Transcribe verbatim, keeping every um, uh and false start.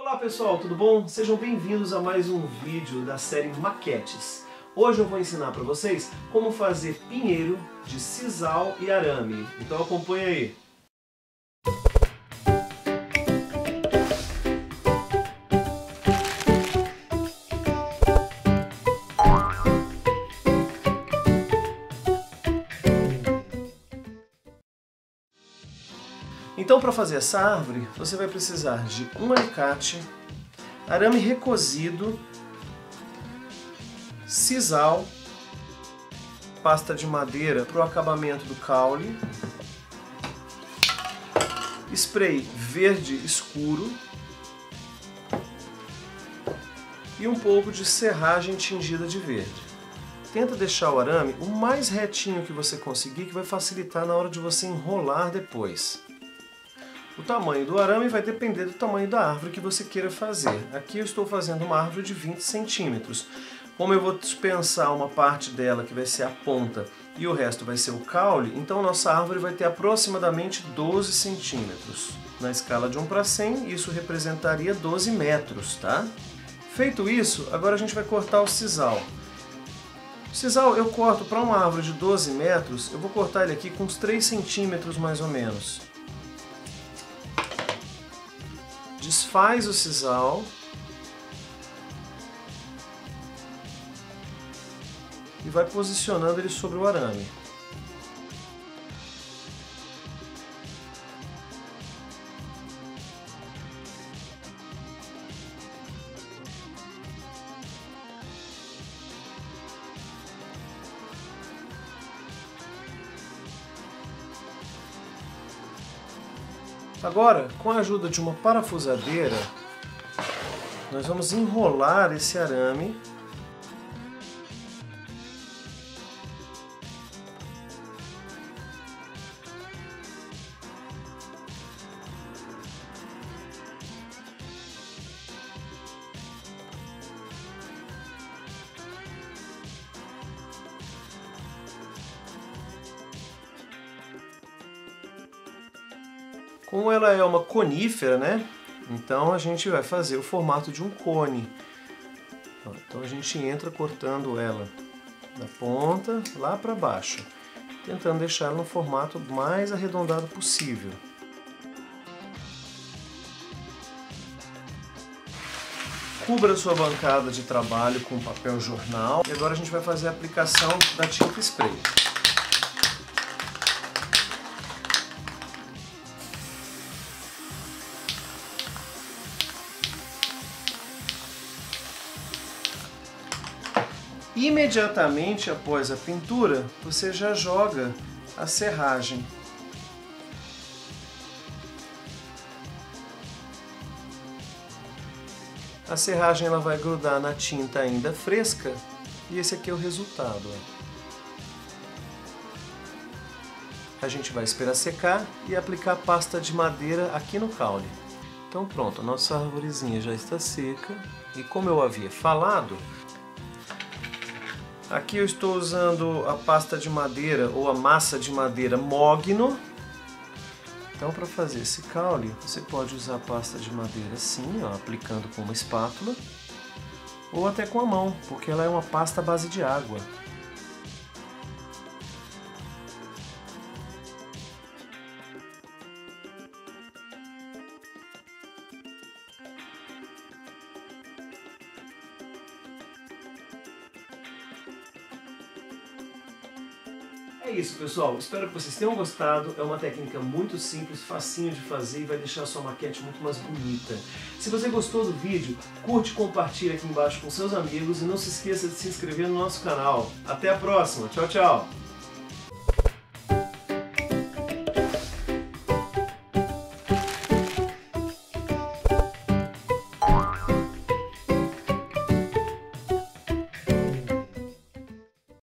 Olá pessoal, tudo bom? Sejam bem-vindos a mais um vídeo da série Maquetes. Hoje eu vou ensinar para vocês como fazer pinheiro de sisal e arame. Então acompanha aí. Então, para fazer essa árvore, você vai precisar de um alicate, arame recozido, sisal, pasta de madeira para o acabamento do caule, spray verde escuro e um pouco de serragem tingida de verde. Tenta deixar o arame o mais retinho que você conseguir, que vai facilitar na hora de você enrolar depois. O tamanho do arame vai depender do tamanho da árvore que você queira fazer. Aqui eu estou fazendo uma árvore de vinte centímetros. Como eu vou dispensar uma parte dela, que vai ser a ponta, e o resto vai ser o caule, então nossa árvore vai ter aproximadamente doze centímetros. Na escala de um para cem, isso representaria doze metros, tá? Feito isso, agora a gente vai cortar o sisal. O sisal eu corto para uma árvore de doze metros, eu vou cortar ele aqui com uns três centímetros mais ou menos. Desfaz o sisal e vai posicionando ele sobre o arame. Agora, com a ajuda de uma parafusadeira, nós vamos enrolar esse arame Como ela é uma conífera, né? Então a gente vai fazer o formato de um cone. Então a gente entra cortando ela da ponta lá para baixo, tentando deixar ela no formato mais arredondado possível. Cubra a sua bancada de trabalho com papel jornal. E agora a gente vai fazer a aplicação da tinta spray. Imediatamente após a pintura, você já joga a serragem. A serragem ela vai grudar na tinta ainda fresca e esse aqui é o resultado. A gente vai esperar secar e aplicar pasta de madeira aqui no caule. Então pronto, a nossa arvorezinha já está seca e como eu havia falado, aqui eu estou usando a pasta de madeira ou a massa de madeira Mogno. Então, para fazer esse caule, você pode usar a pasta de madeira assim, ó, aplicando com uma espátula, ou até com a mão, porque ela é uma pasta à base de água. É isso, pessoal. Espero que vocês tenham gostado. É uma técnica muito simples, facinho de fazer e vai deixar a sua maquete muito mais bonita. Se você gostou do vídeo, curte e compartilha aqui embaixo com seus amigos e não se esqueça de se inscrever no nosso canal. Até a próxima. Tchau, tchau!